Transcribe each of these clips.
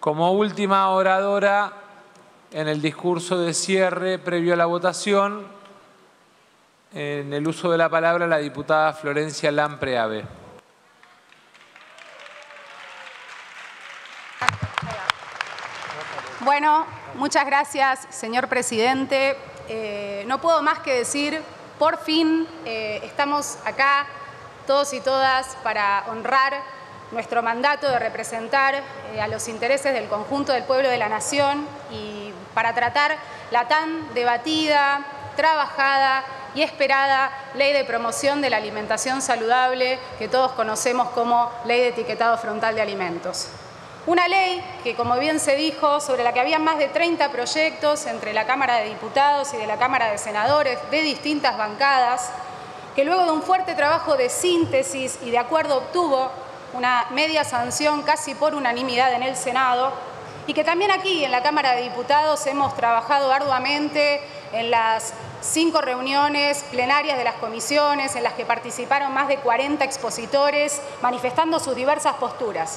Como última oradora en el discurso de cierre previo a la votación, en el uso de la palabra, la diputada Florencia Lampreave. Bueno, muchas gracias, señor presidente. No puedo más que decir, por fin estamos acá, todos y todas, para honrar nuestro mandato de representar a los intereses del conjunto del pueblo de la nación y para tratar la tan debatida, trabajada y esperada Ley de Promoción de la Alimentación Saludable que todos conocemos como Ley de Etiquetado Frontal de Alimentos. Una ley que, como bien se dijo, sobre la que había más de 30 proyectos entre la Cámara de Diputados y de la Cámara de Senadores de distintas bancadas, que luego de un fuerte trabajo de síntesis y de acuerdo obtuvo una media sanción casi por unanimidad en el Senado, y que también aquí en la Cámara de Diputados hemos trabajado arduamente en las 5 reuniones plenarias de las comisiones en las que participaron más de 40 expositores manifestando sus diversas posturas.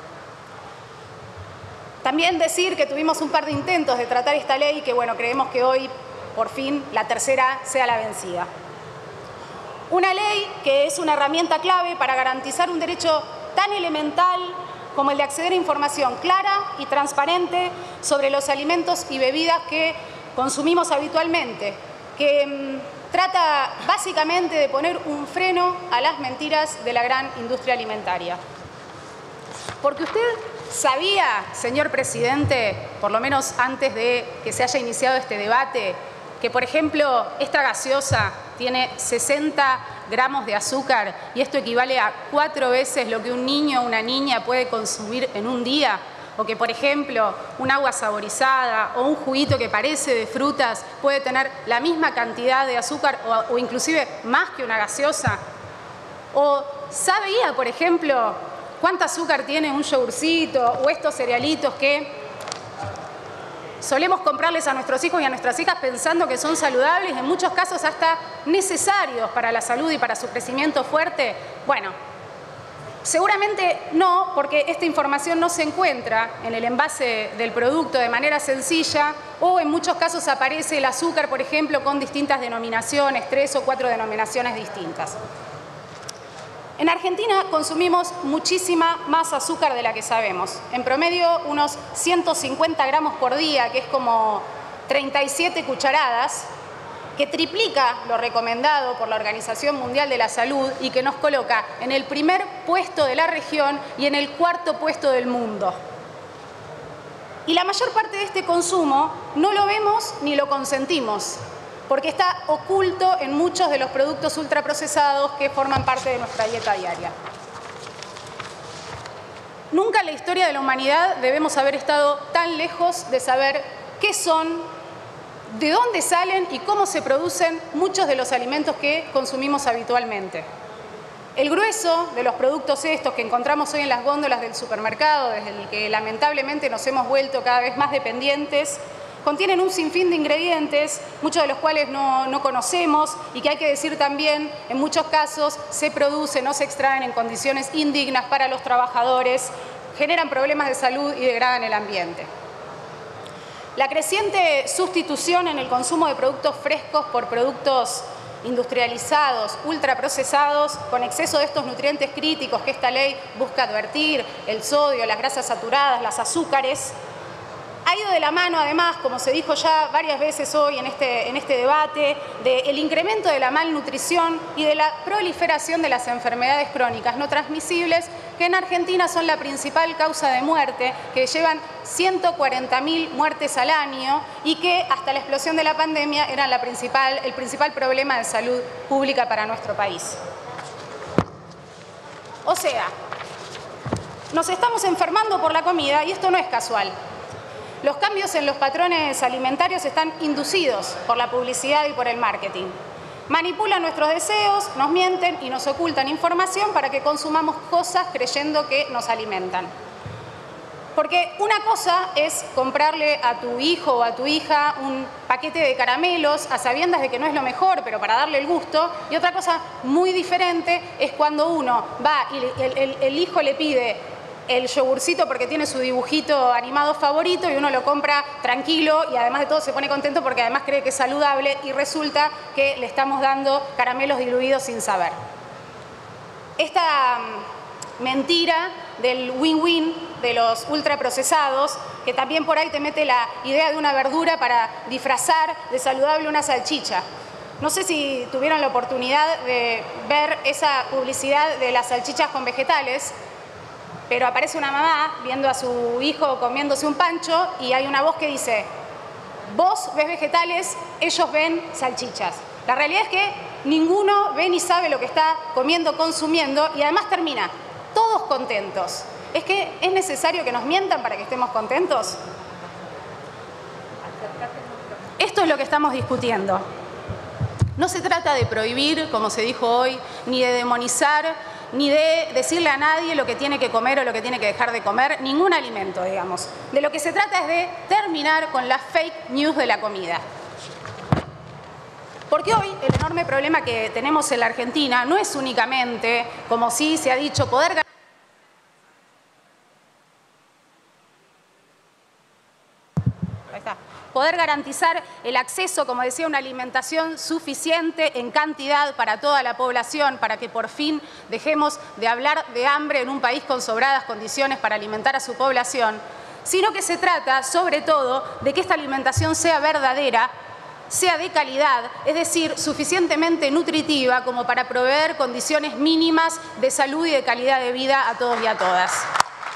También decir que tuvimos un par de intentos de tratar esta ley y que, bueno, creemos que hoy, por fin, la tercera sea la vencida. Una ley que es una herramienta clave para garantizar un derecho tan elemental como el de acceder a información clara y transparente sobre los alimentos y bebidas que consumimos habitualmente, que trata básicamente de poner un freno a las mentiras de la gran industria alimentaria. Porque usted sabía, señor presidente, por lo menos antes de que se haya iniciado este debate, que, por ejemplo, esta gaseosa tiene 60 gramos de azúcar y esto equivale a 4 veces lo que un niño o una niña puede consumir en un día, o que, por ejemplo, un agua saborizada o un juguito que parece de frutas puede tener la misma cantidad de azúcar o inclusive más que una gaseosa. O sabía, por ejemplo, cuánto azúcar tiene un yogurcito o estos cerealitos que solemos comprarles a nuestros hijos y a nuestras hijas pensando que son saludables, en muchos casos hasta necesarios para la salud y para su crecimiento fuerte. Bueno, seguramente no, porque esta información no se encuentra en el envase del producto de manera sencilla o en muchos casos aparece el azúcar, por ejemplo, con distintas denominaciones, 3 o 4 denominaciones distintas. En Argentina consumimos muchísima más azúcar de la que sabemos. En promedio unos 150 gramos por día, que es como 37 cucharadas, que triplica lo recomendado por la Organización Mundial de la Salud y que nos coloca en el primer puesto de la región y en el 4º puesto del mundo. Y la mayor parte de este consumo no lo vemos ni lo consentimos, porque está oculto en muchos de los productos ultraprocesados que forman parte de nuestra dieta diaria. Nunca en la historia de la humanidad debemos haber estado tan lejos de saber qué son, de dónde salen y cómo se producen muchos de los alimentos que consumimos habitualmente. El grueso de los productos estos que encontramos hoy en las góndolas del supermercado, desde el que lamentablemente nos hemos vuelto cada vez más dependientes, contienen un sinfín de ingredientes, muchos de los cuales no conocemos y que hay que decir también, en muchos casos se producen o se extraen en condiciones indignas para los trabajadores, generan problemas de salud y degradan el ambiente. La creciente sustitución en el consumo de productos frescos por productos industrializados, ultraprocesados, con exceso de estos nutrientes críticos que esta ley busca advertir, el sodio, las grasas saturadas, los azúcares, ha ido de la mano, además, como se dijo ya varias veces hoy en este debate, del incremento de la malnutrición y de la proliferación de las enfermedades crónicas no transmisibles, que en Argentina son la principal causa de muerte, que llevan 140.000 muertes al año y que hasta la explosión de la pandemia eran el principal problema de salud pública para nuestro país. O sea, nos estamos enfermando por la comida y esto no es casual. Los cambios en los patrones alimentarios están inducidos por la publicidad y por el marketing. Manipulan nuestros deseos, nos mienten y nos ocultan información para que consumamos cosas creyendo que nos alimentan. Porque una cosa es comprarle a tu hijo o a tu hija un paquete de caramelos a sabiendas de que no es lo mejor, pero para darle el gusto. Y otra cosa muy diferente es cuando uno va y el hijo le pide el yogurcito porque tiene su dibujito animado favorito y uno lo compra tranquilo y además de todo se pone contento porque además cree que es saludable y resulta que le estamos dando caramelos diluidos sin saber. Esta mentira del win-win de los ultraprocesados, que también por ahí te mete la idea de una verdura para disfrazar de saludable una salchicha. No sé si tuvieron la oportunidad de ver esa publicidad de las salchichas con vegetales, pero aparece una mamá viendo a su hijo comiéndose un pancho y hay una voz que dice: vos ves vegetales, ellos ven salchichas. La realidad es que ninguno ve ni sabe lo que está comiendo, consumiendo y además termina todos contentos. ¿Es que es necesario que nos mientan para que estemos contentos? Esto es lo que estamos discutiendo. No se trata de prohibir, como se dijo hoy, ni de demonizar, ni de decirle a nadie lo que tiene que comer o lo que tiene que dejar de comer, ningún alimento, digamos. De lo que se trata es de terminar con la fake news de la comida. Porque hoy el enorme problema que tenemos en la Argentina no es únicamente, como sí se ha dicho, poder garantizar el acceso, como decía, a una alimentación suficiente en cantidad para toda la población, para que por fin dejemos de hablar de hambre en un país con sobradas condiciones para alimentar a su población, sino que se trata, sobre todo, de que esta alimentación sea verdadera, sea de calidad, es decir, suficientemente nutritiva como para proveer condiciones mínimas de salud y de calidad de vida a todos y a todas.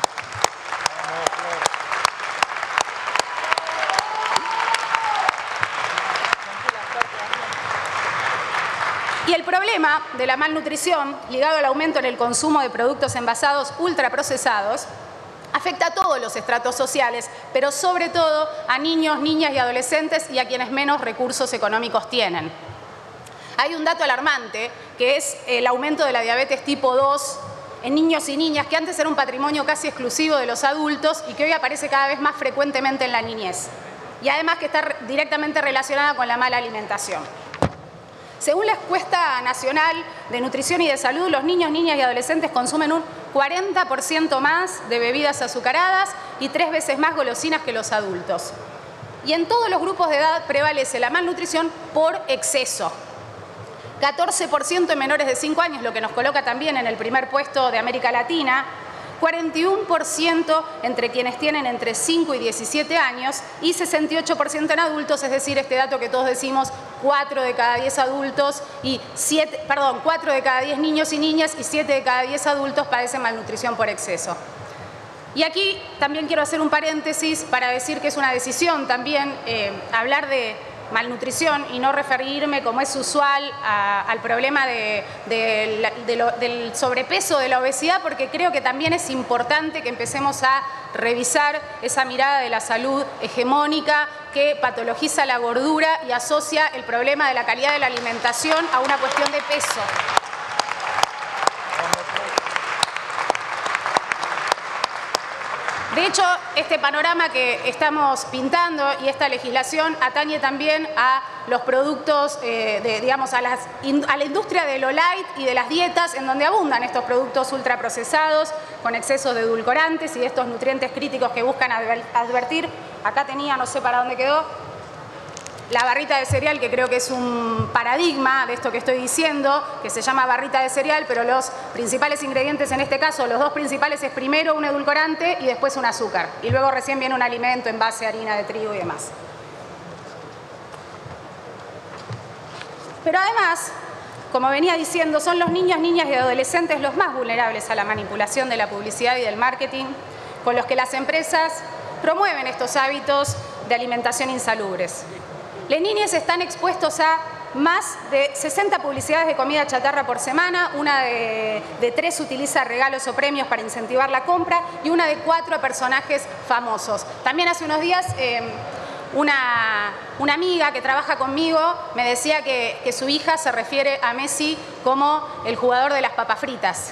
Y el problema de la malnutrición, ligado al aumento en el consumo de productos envasados ultraprocesados, afecta a todos los estratos sociales, pero sobre todo a niños, niñas y adolescentes y a quienes menos recursos económicos tienen. Hay un dato alarmante, que es el aumento de la diabetes tipo 2 en niños y niñas, que antes era un patrimonio casi exclusivo de los adultos y que hoy aparece cada vez más frecuentemente en la niñez. Y además que está directamente relacionada con la mala alimentación. Según la encuesta nacional de nutrición y de salud, los niños, niñas y adolescentes consumen un 40% más de bebidas azucaradas y 3 veces más golosinas que los adultos. Y en todos los grupos de edad prevalece la malnutrición por exceso. 14% en menores de 5 años, lo que nos coloca también en el primer puesto de América Latina. 41% entre quienes tienen entre 5 y 17 años y 68% en adultos, es decir, este dato que todos decimos, 4 de cada 10 adultos y 4 de cada 10 niños y niñas y 7 de cada 10 adultos padecen malnutrición por exceso. Y aquí también quiero hacer un paréntesis para decir que es una decisión también hablar de malnutrición y no referirme, como es usual, al problema del sobrepeso, de la obesidad, porque creo que también es importante que empecemos a revisar esa mirada de la salud hegemónica que patologiza la gordura y asocia el problema de la calidad de la alimentación a una cuestión de peso. De hecho, este panorama que estamos pintando y esta legislación atañe también a los productos, digamos, a la industria de lo light y de las dietas, en donde abundan estos productos ultraprocesados con excesos de edulcorantes y de estos nutrientes críticos que buscan advertir. Acá tenía, no sé para dónde quedó, la barrita de cereal, que creo que es un paradigma de esto que estoy diciendo, que se llama barrita de cereal, pero los principales ingredientes en este caso, los dos principales, es primero un edulcorante y después un azúcar. Y luego recién viene un alimento en base a harina de trigo y demás. Pero además, como venía diciendo, son los niños, niñas y adolescentes los más vulnerables a la manipulación de la publicidad y del marketing, con los que las empresas promueven estos hábitos de alimentación insalubres. Los niños están expuestos a más de 60 publicidades de comida chatarra por semana, una de 3 utiliza regalos o premios para incentivar la compra y una de 4 a personajes famosos. También hace unos días una amiga que trabaja conmigo me decía que su hija se refiere a Messi como el jugador de las papas fritas.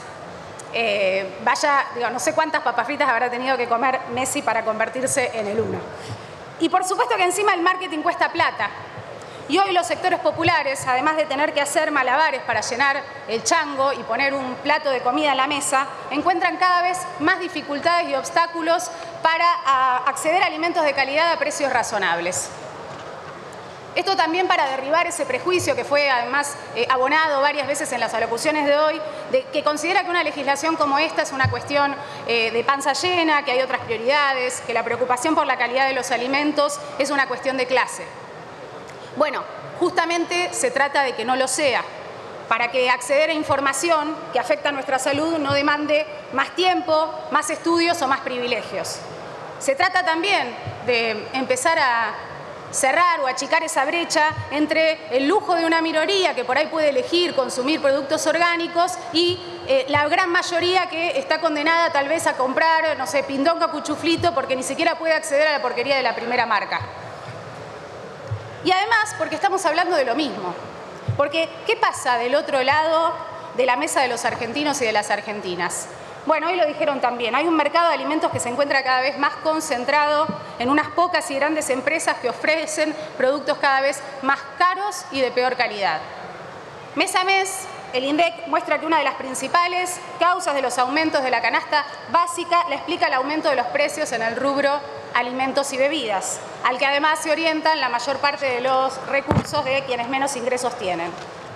No sé cuántas papas fritas habrá tenido que comer Messi para convertirse en el uno. Y por supuesto que encima el marketing cuesta plata. Y hoy los sectores populares, además de tener que hacer malabares para llenar el chango y poner un plato de comida en la mesa, encuentran cada vez más dificultades y obstáculos para acceder a alimentos de calidad a precios razonables. Esto también para derribar ese prejuicio que fue además abonado varias veces en las alocuciones de hoy, de que considera que una legislación como esta es una cuestión de panza llena, que hay otras prioridades, que la preocupación por la calidad de los alimentos es una cuestión de clase. Bueno, justamente se trata de que no lo sea, para que acceder a información que afecta a nuestra salud no demande más tiempo, más estudios o más privilegios. Se trata también de empezar a cerrar o achicar esa brecha entre el lujo de una minoría que por ahí puede elegir consumir productos orgánicos y la gran mayoría que está condenada tal vez a comprar, no sé, pindonga o cuchuflito porque ni siquiera puede acceder a la porquería de la primera marca. Y además porque estamos hablando de lo mismo. Porque, ¿qué pasa del otro lado de la mesa de los argentinos y de las argentinas? Bueno, hoy lo dijeron también, hay un mercado de alimentos que se encuentra cada vez más concentrado en unas pocas y grandes empresas que ofrecen productos cada vez más caros y de peor calidad. Mes a mes, el INDEC muestra que una de las principales causas de los aumentos de la canasta básica la explica el aumento de los precios en el rubro alimentos y bebidas, al que además se orientan la mayor parte de los recursos de quienes menos ingresos tienen.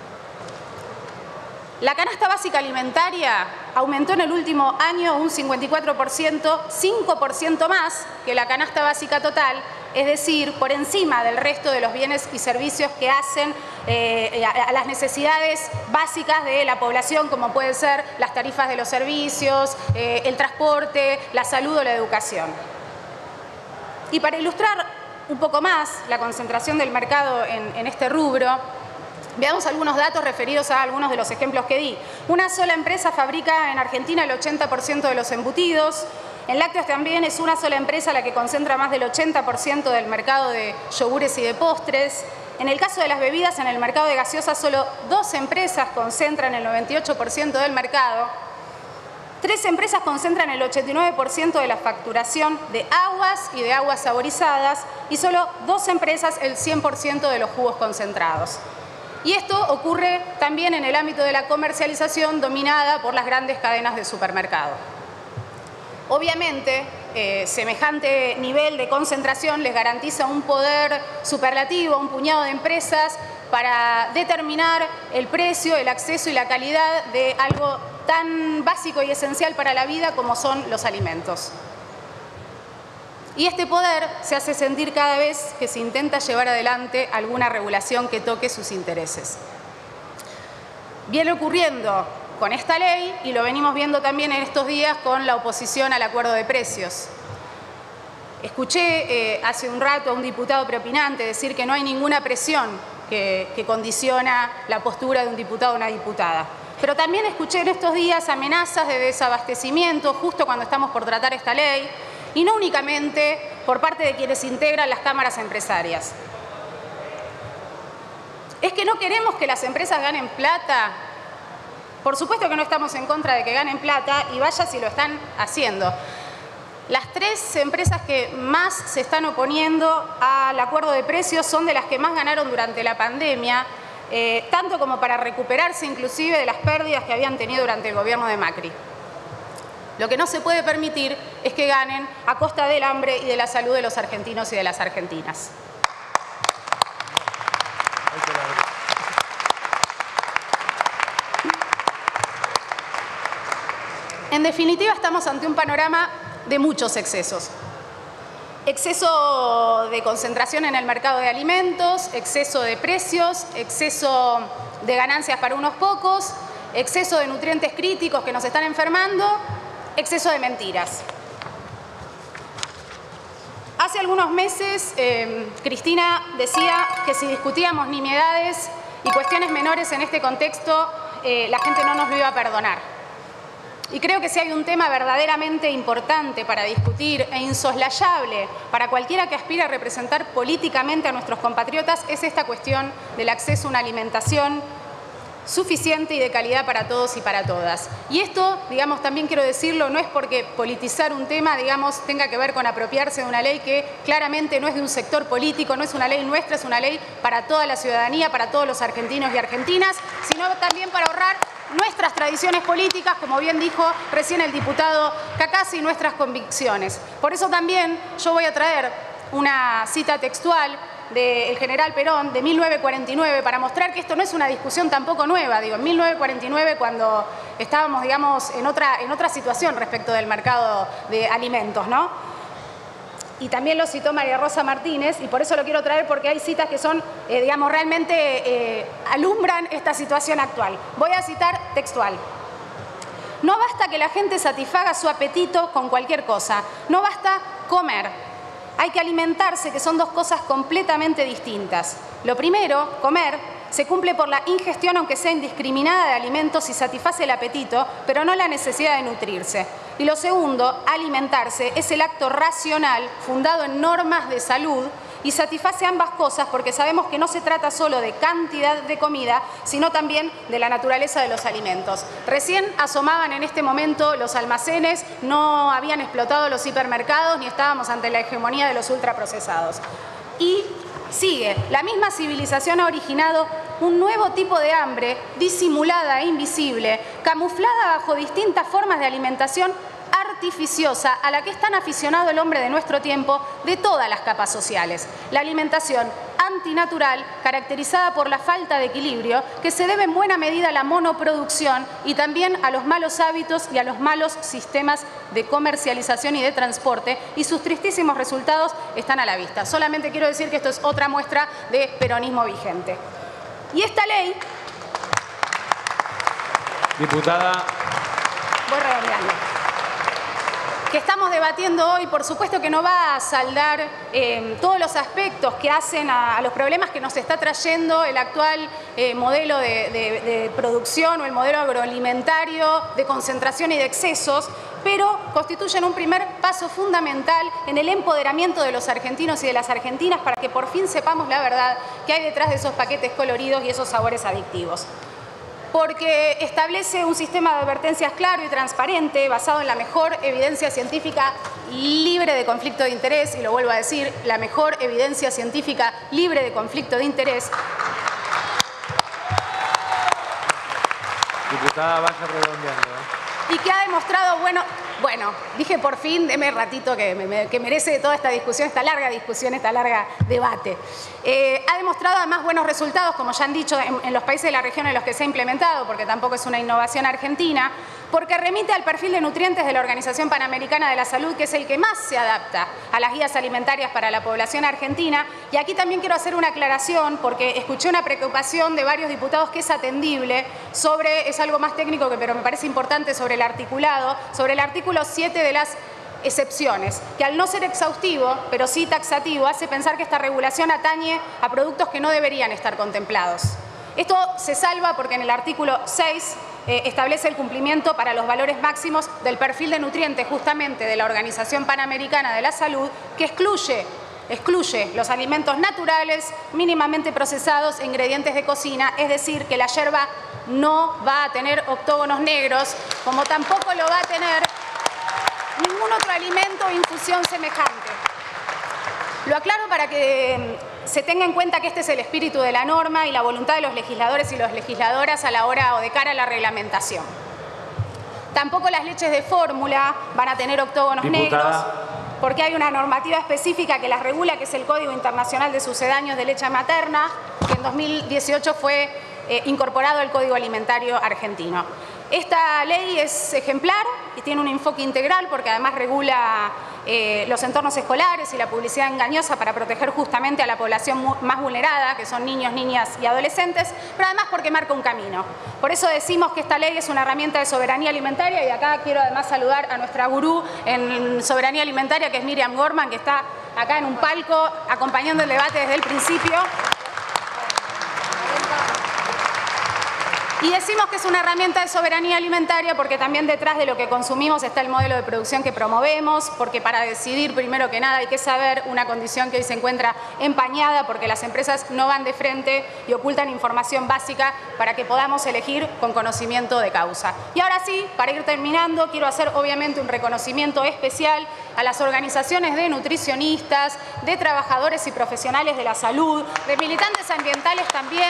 La canasta básica alimentaria aumentó en el último año un 54%, 5% más que la canasta básica total, es decir, por encima del resto de los bienes y servicios que hacen a las necesidades básicas de la población, como pueden ser las tarifas de los servicios, el transporte, la salud o la educación. Y para ilustrar un poco más la concentración del mercado en este rubro, veamos algunos datos referidos a algunos de los ejemplos que di. Una sola empresa fabrica en Argentina el 80% de los embutidos. En lácteos también es una sola empresa la que concentra más del 80% del mercado de yogures y de postres. En el caso de las bebidas, en el mercado de gaseosas, solo 2 empresas concentran el 98% del mercado. 3 empresas concentran el 89% de la facturación de aguas y de aguas saborizadas y solo 2 empresas el 100% de los jugos concentrados. Y esto ocurre también en el ámbito de la comercialización dominada por las grandes cadenas de supermercado. Obviamente, semejante nivel de concentración les garantiza un poder superlativo a un puñado de empresas para determinar el precio, el acceso y la calidad de algo tan básico y esencial para la vida como son los alimentos. Y este poder se hace sentir cada vez que se intenta llevar adelante alguna regulación que toque sus intereses. Viene ocurriendo con esta ley y lo venimos viendo también en estos días con la oposición al acuerdo de precios. Escuché hace un rato a un diputado preopinante decir que no hay ninguna presión que condiciona la postura de un diputado o una diputada. Pero también escuché en estos días amenazas de desabastecimiento justo cuando estamos por tratar esta ley, y no únicamente por parte de quienes integran las cámaras empresarias. ¿Es que no queremos que las empresas ganen plata? Por supuesto que no estamos en contra de que ganen plata y vaya si lo están haciendo. Las 3 empresas que más se están oponiendo al acuerdo de precios son de las que más ganaron durante la pandemia, tanto como para recuperarse inclusive de las pérdidas que habían tenido durante el gobierno de Macri. Lo que no se puede permitir es que ganen a costa del hambre y de la salud de los argentinos y de las argentinas. En definitiva, estamos ante un panorama de muchos excesos. Exceso de concentración en el mercado de alimentos, exceso de precios, exceso de ganancias para unos pocos, exceso de nutrientes críticos que nos están enfermando, exceso de mentiras. Hace algunos meses, Cristina decía que si discutíamos nimiedades y cuestiones menores en este contexto, la gente no nos lo iba a perdonar. Y creo que si hay un tema verdaderamente importante para discutir e insoslayable para cualquiera que aspire a representar políticamente a nuestros compatriotas, es esta cuestión del acceso a una alimentación suficiente y de calidad para todos y para todas. Y esto, digamos, también quiero decirlo, no es porque politizar un tema, digamos, tenga que ver con apropiarse de una ley que claramente no es de un sector político, no es una ley nuestra, es una ley para toda la ciudadanía, para todos los argentinos y argentinas, sino también para ahorrar nuestras tradiciones políticas, como bien dijo recién el diputado Cacassi, y nuestras convicciones. Por eso también yo voy a traer una cita textual del general Perón de 1949 para mostrar que esto no es una discusión tampoco nueva. Digo, en 1949, cuando estábamos, digamos, en otra situación respecto del mercado de alimentos, ¿no? Y también lo citó María Rosa Martínez, y por eso lo quiero traer porque hay citas que son, digamos, realmente alumbran esta situación actual. Voy a citar textual. No basta que la gente satisfaga su apetito con cualquier cosa, no basta comer. Hay que alimentarse, que son dos cosas completamente distintas. Lo primero, comer, se cumple por la ingestión, aunque sea indiscriminada, de alimentos y satisface el apetito, pero no la necesidad de nutrirse. Y lo segundo, alimentarse, es el acto racional fundado en normas de salud y satisface ambas cosas porque sabemos que no se trata solo de cantidad de comida, sino también de la naturaleza de los alimentos. Recién asomaban en este momento los almacenes, no habían explotado los hipermercados ni estábamos ante la hegemonía de los ultraprocesados. Y sigue, la misma civilización ha originado un nuevo tipo de hambre, disimulada e invisible, camuflada bajo distintas formas de alimentación artificiosa a la que es tan aficionado el hombre de nuestro tiempo de todas las capas sociales. La alimentación antinatural, caracterizada por la falta de equilibrio, que se debe en buena medida a la monoproducción y también a los malos hábitos y a los malos sistemas de comercialización y de transporte, y sus tristísimos resultados están a la vista. Solamente quiero decir que esto es otra muestra de peronismo vigente. Y esta ley... Diputada. Voy redondeando. Que estamos debatiendo hoy, por supuesto que no va a saldar todos los aspectos que hacen a los problemas que nos está trayendo el actual modelo de producción o el modelo agroalimentario de concentración y de excesos, pero constituyen un primer paso fundamental en el empoderamiento de los argentinos y de las argentinas para que por fin sepamos la verdad que hay detrás de esos paquetes coloridos y esos sabores adictivos. Porque establece un sistema de advertencias claro y transparente, basado en la mejor evidencia científica libre de conflicto de interés, y lo vuelvo a decir, la mejor evidencia científica libre de conflicto de interés. Diputada, vaya redondeando. Y que ha demostrado, bueno, dije por fin, deme ratito que merece toda esta discusión, esta larga debate. Ha demostrado además buenos resultados, como ya han dicho, en los países de la región en los que se ha implementado, porque tampoco es una innovación argentina, porque remite al perfil de nutrientes de la Organización Panamericana de la Salud, que es el que más se adapta a las guías alimentarias para la población argentina. Y aquí también quiero hacer una aclaración, porque escuché una preocupación de varios diputados que es atendible sobre, es algo más técnico, pero me parece importante, sobre el articulado, sobre el artículo 7 de las excepciones, que al no ser exhaustivo, pero sí taxativo, hace pensar que esta regulación atañe a productos que no deberían estar contemplados. Esto se salva porque en el artículo 6 establece el cumplimiento para los valores máximos del perfil de nutrientes justamente de la Organización Panamericana de la Salud, que excluye los alimentos naturales, mínimamente procesados e ingredientes de cocina, es decir, que la yerba no va a tener octógonos negros, como tampoco lo va a tener ningún otro alimento o infusión semejante. Lo aclaro para que se tenga en cuenta que este es el espíritu de la norma y la voluntad de los legisladores y las legisladoras a la hora o de cara a la reglamentación. Tampoco las leches de fórmula van a tener octógonos negros, porque hay una normativa específica que las regula, que es el Código Internacional de Sucedáneos de Leche Materna, que en 2018 fue incorporado al Código Alimentario argentino. Esta ley es ejemplar y tiene un enfoque integral porque además regula los entornos escolares y la publicidad engañosa para proteger justamente a la población más vulnerada, que son niños, niñas y adolescentes, pero además porque marca un camino. Por eso decimos que esta ley es una herramienta de soberanía alimentaria, y acá quiero además saludar a nuestra gurú en soberanía alimentaria, que es Miriam Gorman, que está acá en un palco acompañando el debate desde el principio. Y decimos que es una herramienta de soberanía alimentaria porque también detrás de lo que consumimos está el modelo de producción que promovemos, porque para decidir primero que nada hay que saber una condición que hoy se encuentra empañada porque las empresas no van de frente y ocultan información básica para que podamos elegir con conocimiento de causa. Y ahora sí, para ir terminando, quiero hacer obviamente un reconocimiento especial a las organizaciones de nutricionistas, de trabajadores y profesionales de la salud, de militantes ambientales también.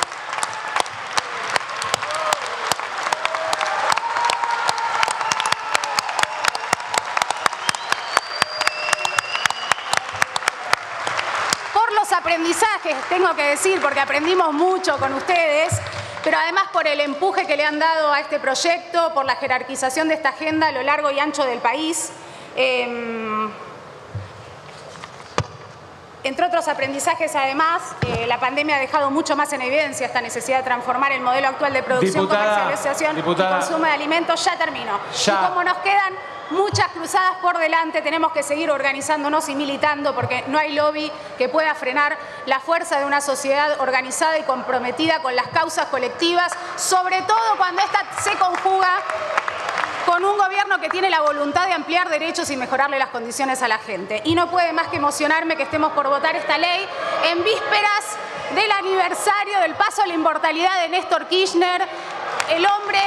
Aprendizajes, tengo que decir, porque aprendimos mucho con ustedes, pero además por el empuje que le han dado a este proyecto, por la jerarquización de esta agenda a lo largo y ancho del país. Entre otros aprendizajes, además, la pandemia ha dejado mucho más en evidencia esta necesidad de transformar el modelo actual de producción, comercialización y consumo de alimentos. Ya termino. Ya. Y como nos quedan muchas cruzadas por delante, tenemos que seguir organizándonos y militando porque no hay lobby que pueda frenar la fuerza de una sociedad organizada y comprometida con las causas colectivas, sobre todo cuando esta se conjuga con un gobierno que tiene la voluntad de ampliar derechos y mejorarle las condiciones a la gente. Y no puede más que emocionarme que estemos por votar esta ley en vísperas del aniversario del paso a la inmortalidad de Néstor Kirchner, el hombre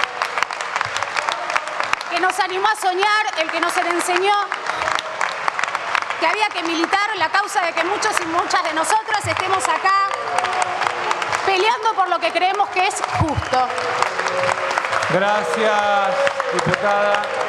que nos animó a soñar, el que nos enseñó que había que militar la causa de que muchos y muchas de nosotros estemos acá peleando por lo que creemos que es justo. Gracias, diputada.